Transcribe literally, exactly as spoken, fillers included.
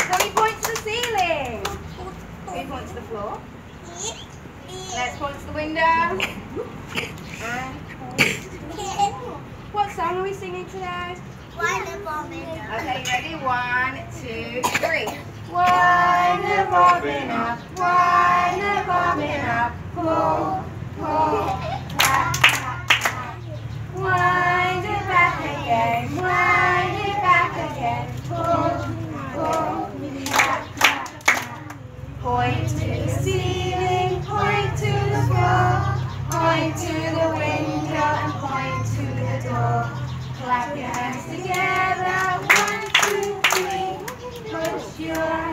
Can we point to the ceiling? Can we point to the floor? Let's point to the window. And what song are we singing today? Wind bobbing up. Okay, ready? One, two, three. Wind a bobbing up, wind a bobbing up, pull, pull, tap, tap, tap. Wind it back again, wind it back again, pull, pull, tap, tap, tap. Point to the ceiling, point to the floor, point to the window and point to the door. Clap your hands together, one, two, three, push your